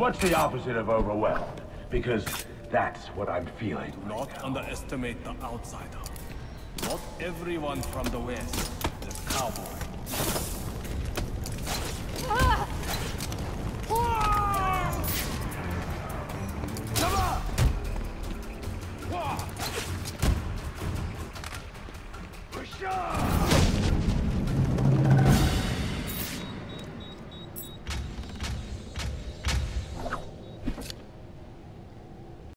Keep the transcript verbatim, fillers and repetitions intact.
What's the opposite of overwhelmed? Because that's what I'm feeling. Do not underestimate the outsider. Not everyone from the West is cowboy.